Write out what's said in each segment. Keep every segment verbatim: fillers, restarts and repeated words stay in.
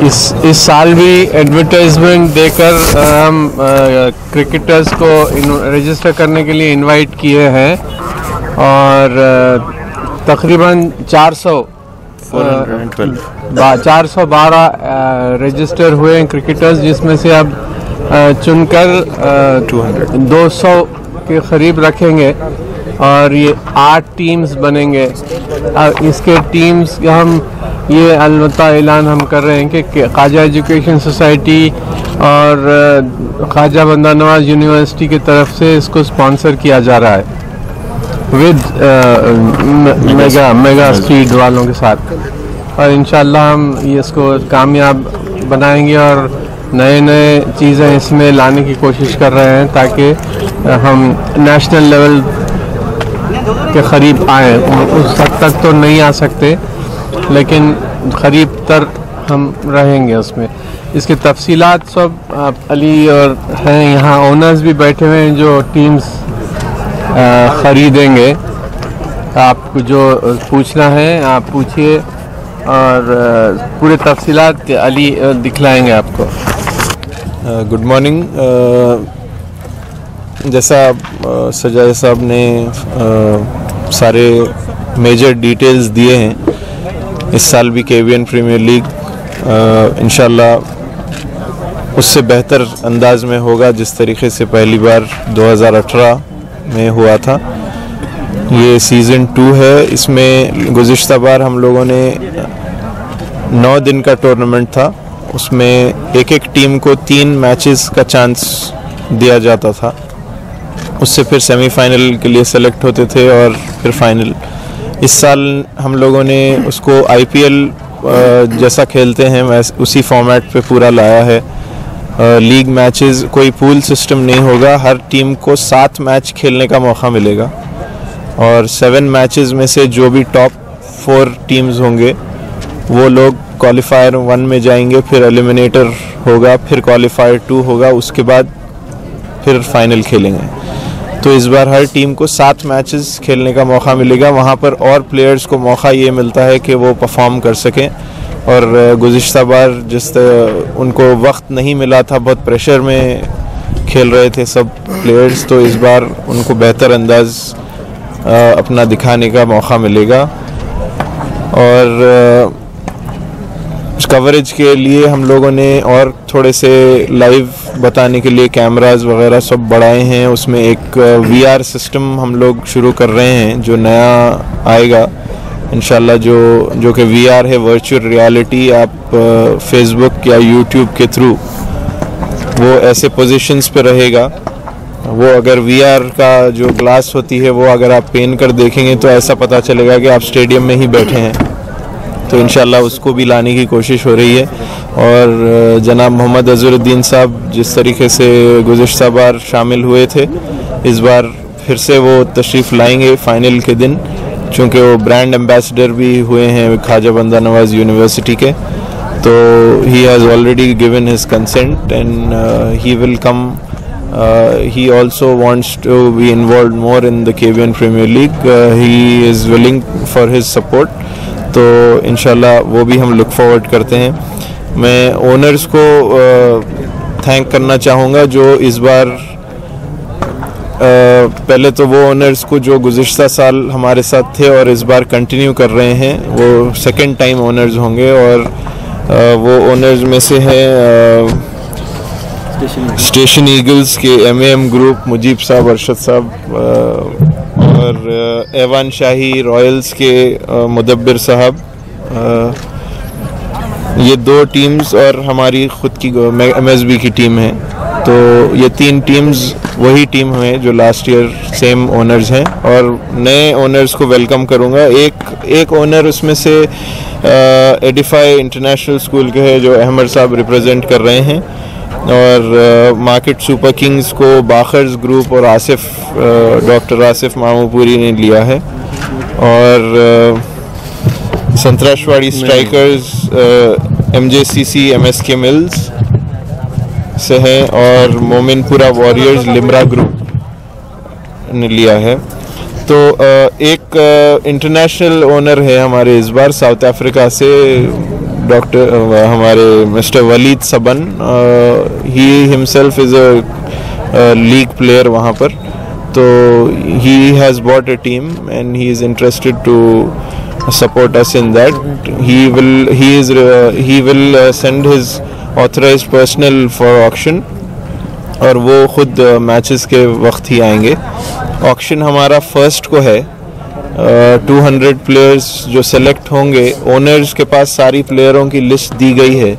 इस इस साल भी एडवर्टाइजमेंट देकर हम क्रिकेटर्स को रजिस्टर करने के लिए इनवाइट किए हैं और तकरीबन चार सौ चार सौ बारह रजिस्टर हुए हैं क्रिकेटर्स, जिसमें से अब चुनकर दो सौ के करीब रखेंगे और ये आठ टीम्स बनेंगे। इसके टीम्स हम ये अलबत्ता ऐलान हम कर रहे हैं कि ख्वाजा एजुकेशन सोसाइटी और ख्वाजा बंदा नवाज यूनिवर्सिटी की तरफ से इसको स्पॉन्सर किया जा रहा है विद मेगा मेगा स्पीड वालों के साथ, और इंशाल्लाह हम ये इसको कामयाब बनाएंगे और नए नए चीज़ें इसमें लाने की कोशिश कर रहे हैं ताकि हम नेशनल लेवल के करीब आए। उस हद तक तो नहीं आ सकते लेकिन करीब तर हम रहेंगे उसमें। इसकी तफसीलात सब आप अली और हैं यहाँ ओनर्स भी बैठे हुए हैं जो टीम्स ख़रीदेंगे। आपको जो पूछना है आप पूछिए और पूरे तफसीलात अली दिखलाएंगे आपको। Good uh, morning. uh, जैसा सजाए साहब ने uh, सारे मेजर डिटेल्स दिए हैं, इस साल भी केबीएन प्रीमियर लीग uh, इंशाल्लाह उससे बेहतर अंदाज में होगा जिस तरीके से पहली बार दो हज़ार अठारह में हुआ था। ये सीज़न टू है। इसमें गुज़िश्ता बार हम लोगों ने नौ दिन का टूर्नामेंट था, उसमें एक एक टीम को तीन मैचेस का चांस दिया जाता था, उससे फिर सेमीफाइनल के लिए सेलेक्ट होते थे और फिर फाइनल। इस साल हम लोगों ने उसको आईपीएल जैसा खेलते हैं वैसे उसी फॉर्मेट पे पूरा लाया है। लीग मैचेस, कोई पूल सिस्टम नहीं होगा, हर टीम को सात मैच खेलने का मौका मिलेगा और सेवन मैचेस में से जो भी टॉप फोर टीम्स होंगे वो लोग क्वालिफायर वन में जाएंगे, फिर एलिमिनेटर होगा, फिर क्वालिफायर टू होगा, उसके बाद फिर फाइनल खेलेंगे। तो इस बार हर टीम को सात मैचेस खेलने का मौका मिलेगा। वहाँ पर और प्लेयर्स को मौका ये मिलता है कि वो परफॉर्म कर सकें। और गुज़िश्ता बार जिस उनको वक्त नहीं मिला था, बहुत प्रेशर में खेल रहे थे सब प्लेयर्स, तो इस बार उनको बेहतर अंदाज अपना दिखाने का मौका मिलेगा। और कवरेज के लिए हम लोगों ने और थोड़े से लाइव बताने के लिए कैमरास वगैरह सब बढ़ाए हैं। उसमें एक वीआर सिस्टम हम लोग शुरू कर रहे हैं जो नया आएगा इंशाल्लाह, जो जो कि वीआर है, वर्चुअल रियलिटी। आप फेसबुक या यूट्यूब के थ्रू वो ऐसे पोजीशंस पे रहेगा, वो अगर वीआर का जो ग्लास होती है वो अगर आप पेन कर देखेंगे तो ऐसा पता चलेगा कि आप स्टेडियम में ही बैठे हैं। तो इंशाल्लाह उसको भी लाने की कोशिश हो रही है। और जनाब मोहम्मद अज़रुद्दीन साहब जिस तरीके से गुज़िश्ता बार शामिल हुए थे, इस बार फिर से वो तशरीफ़ लाएंगे फाइनल के दिन, चूँकि वो ब्रांड एम्बेसडर भी हुए हैं ख्वाजा बंदा नवाज यूनिवर्सिटी के। तो he has already given his consent and he will come. He also wants to be involve more in the KBN premier league. He is willing for his support. तो इंशाल्लाह वो भी हम लुक फॉरवर्ड करते हैं। मैं ओनर्स को thank करना चाहूँगा जो इस बार आ, पहले तो वो ओनर्स को जो गुज़िश्ता साल हमारे साथ थे और इस बार कंटिन्यू कर रहे हैं, वो सेकंड टाइम ओनर्स होंगे। और आ, वो ओनर्स में से हैं स्टेशन ईगल्स के M A M group, Mujeeb sahab, Arshad साहब, और एवान शाही रॉयल्स के मुदब्बिर साहब। ये दो टीम्स और हमारी ख़ुद की एम एस बी की टीम है। तो ये तीन टीम्स वही टीम हैं जो लास्ट ईयर सेम ओनर्स हैं, और नए ओनर्स को वेलकम करूँगा। एक एक ओनर उसमें से एडिफाई इंटरनेशनल स्कूल के हैं जो अहमद साहब रिप्रेजेंट कर रहे हैं, और मार्केट सुपर किंग्स को बाखर्स ग्रुप और आसिफ डॉक्टर आसिफ मामूपुरी ने लिया है, और Santrashwadi strikers M J C C M S के मिल्स से है, और मोमिनपुरा वॉरियर्स लिमरा ग्रुप ने लिया है। तो एक इंटरनेशनल ओनर है हमारे इस बार साउथ अफ्रीका से, डॉक्टर हमारे mister Waleed Saban, he himself is a league player वहाँ पर, तो he has bought a team and he is interested to support us in that. He will he is uh, he will uh, send his authorized personnel for auction और वो खुद matches uh, के वक्त ही आएंगे. Auction हमारा first को है. Two hundred players जो सेलेक्ट होंगे, ओनर्स के पास सारी प्लेयरों की लिस्ट दी गई है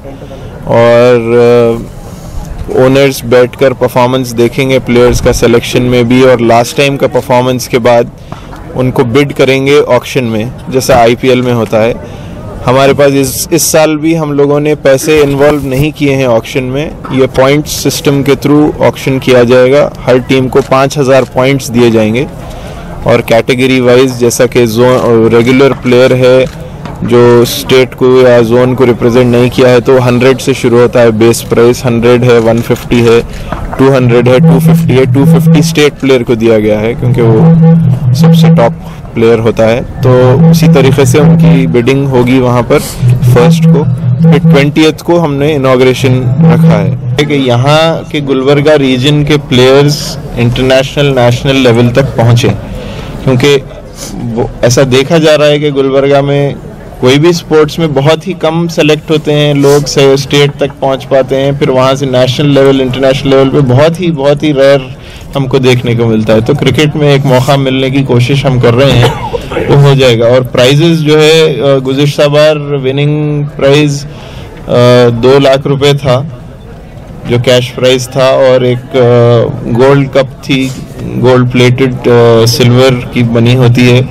और ओनर्स uh, बैठकर परफॉर्मेंस देखेंगे प्लेयर्स का सिलेक्शन में भी, और लास्ट टाइम का परफॉर्मेंस के बाद उनको बिड करेंगे ऑक्शन में, जैसा आईपीएल में होता है. हमारे पास इस इस साल भी हम लोगों ने पैसे इन्वॉल्व नहीं किए हैं ऑक्शन में. ये पॉइंट्स सिस्टम के थ्रू ऑक्शन किया जाएगा. हर टीम को पाँच हज़ार पॉइंट्स दिए जाएंगे और कैटेगरी वाइज, जैसा कि जोन रेगुलर प्लेयर है जो स्टेट को या जोन को रिप्रेजेंट नहीं किया है तो हंड्रेड से शुरू होता है बेस प्राइस. हंड्रेड है, वन फिफ्टी है, टू हंड्रेड है, टू फिफ्टी है. टू फिफ्टी स्टेट प्लेयर को दिया गया है क्योंकि वो सबसे टॉप प्लेयर होता है. तो उसी तरीके से उनकी बिडिंग होगी वहाँ पर फर्स्ट को. फिर ट्वेंटियथ को हमने इनॉग्रेशन रखा है कि यहाँ के गुलबर्गा रीजन के प्लेयर्स इंटरनेशनल नेशनल लेवल तक पहुँचे, क्योंकि वो ऐसा देखा जा रहा है कि गुलबर्गा में कोई भी स्पोर्ट्स में बहुत ही कम सेलेक्ट होते हैं लोग, से स्टेट तक पहुंच पाते हैं. फिर वहां से नेशनल लेवल इंटरनेशनल लेवल पे बहुत ही बहुत ही रेयर हमको देखने को मिलता है. तो क्रिकेट में एक मौका मिलने की कोशिश हम कर रहे हैं, वो हो जाएगा. और प्राइजेस जो है, गुज़िश्ता बार विनिंग प्राइज दो लाख रुपए था जो कैश प्राइज था, और एक गोल्ड कप थी, गोल्ड प्लेटेड सिल्वर की बनी होती है,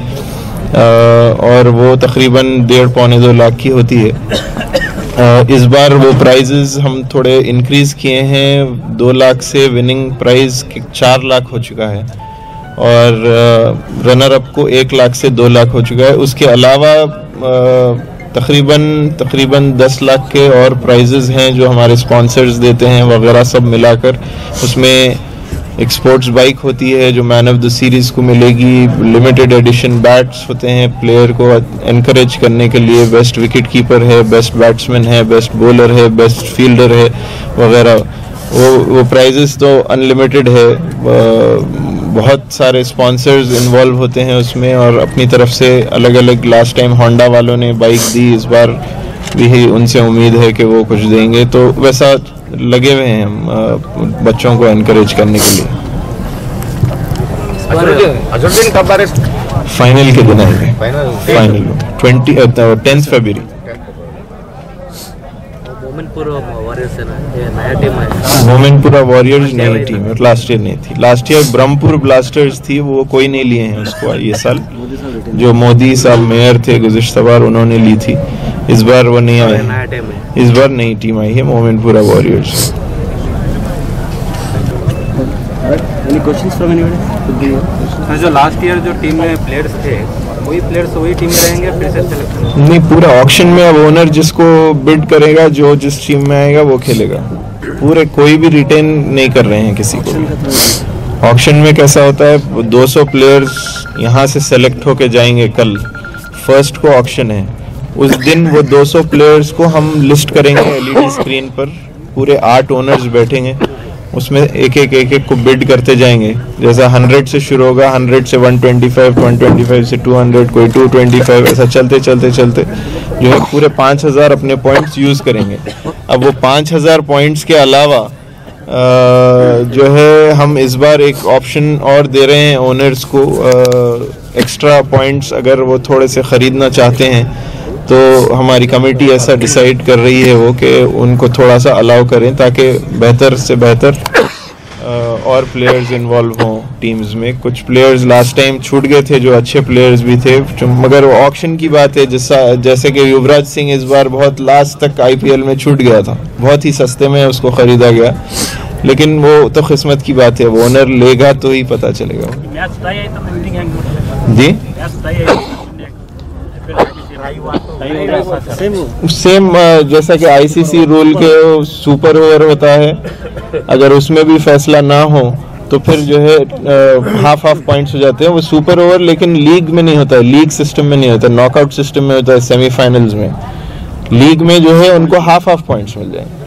और वो तकरीबन डेढ़ पौने दो लाख की होती है. इस बार वो प्राइजेस हम थोड़े इंक्रीज किए हैं. दो लाख से विनिंग प्राइज चार लाख हो चुका है और रनर अप को एक लाख से दो लाख हो चुका है. उसके अलावा तकरीबन तकरीबन दस लाख के और प्राइजेस हैं जो हमारे स्पॉन्सर्स देते हैं वगैरह सब मिलाकर. उसमें एक स्पोर्ट्स बाइक होती है जो मैन ऑफ द सीरीज को मिलेगी. लिमिटेड एडिशन बैट्स होते हैं प्लेयर को एनकरेज करने के लिए. बेस्ट विकेट कीपर है, बेस्ट बैट्समैन है, बेस्ट बॉलर है, बेस्ट फील्डर है वगैरह. वो वो प्राइजेस तो अनलिमिटेड है. बहुत सारे स्पॉन्सर्स इन्वॉल्व होते हैं उसमें और अपनी तरफ से अलग अलग. लास्ट टाइम होंडा वालों ने बाइक दी, इस बार भी उनसे उम्मीद है कि वो कुछ देंगे. तो वैसा लगे हुए हैं हम बच्चों को एनकरेज करने के लिए. फाइनल के दिन आएंगे. फाइनल ट्वेंटी टेंथ फरवरी. मोमिनपुरा वॉरियर्स नई टीम है, लास्ट ईयर नहीं थी. लास्ट ईयर ब्रह्मपुर ब्लास्टर्स थी, वो कोई नहीं लिए हैं उसको ये साल. जो मोदी साहब मेयर थे गुज़िश्ता बार, उन्होंने ली थी. इस बार वो नहीं आए. इस बार नई टीम आई है, Mominpura warriors. Any questions from anybody? जो लास्ट ईयर जो टीम में प्लेयर्स थे, वही प्लेयर्स वही टीम में रहेंगे फिर से सेलेक्ट? नहीं, पूरा ऑक्शन में अब ओनर जिसको बिड करेगा, जो जिस टीम में आएगा वो खेलेगा. पूरे कोई भी रिटेन नहीं कर रहे हैं किसी को. ऑक्शन में कैसा होता है, दो सौ प्लेयर्स यहाँ से सेलेक्ट होके जाएंगे. कल फर्स्ट को ऑक्शन है, उस दिन वो दो सौ प्लेयर्स को हम लिस्ट करेंगे एलईडी स्क्रीन पर. पूरे आठ ओनर्स बैठेंगे, उसमें एक एक एक एक को बिड करते जाएंगे. जैसा हंड्रेड से शुरू होगा, हंड्रेड से one twenty five, one twenty five से टू हंड्रेड, कोई टू ट्वेंटी फाइव, ऐसा चलते चलते चलते जो है पूरे पाँच हज़ार अपने पॉइंट्स यूज़ करेंगे. अब वो पाँच हज़ार पॉइंट्स के अलावा जो है हम इस बार एक ऑप्शन और दे रहे हैं ओनर्स को. एक्स्ट्रा पॉइंट्स अगर वो थोड़े से ख़रीदना चाहते हैं तो हमारी कमेटी ऐसा डिसाइड कर रही है वो कि उनको थोड़ा सा अलाउ करें ताकि बेहतर से बेहतर और प्लेयर्स इन्वॉल्व हों टीम्स में. कुछ प्लेयर्स लास्ट टाइम छूट गए थे जो अच्छे प्लेयर्स भी थे, मगर वो ऑक्शन की बात है. जैसा जैसे कि युवराज सिंह इस बार बहुत लास्ट तक आईपीएल में छूट गया था, बहुत ही सस्ते में उसको खरीदा गया. लेकिन वो तो किस्मत की बात है, वो ओनर लेगा तो ही पता चलेगा. जी सेम जैसा कि आईसीसी रूल के सुपर ओवर होता है, अगर उसमें भी फैसला ना हो तो फिर जो है हाफ हाफ पॉइंट्स हो जाते हैं. वो सुपर ओवर लेकिन लीग में नहीं होता है, लीग सिस्टम में नहीं होता, नॉकआउट सिस्टम में होता है, सेमीफाइनल्स में. लीग में जो है उनको हाफ हाफ पॉइंट्स मिल जाएंगे।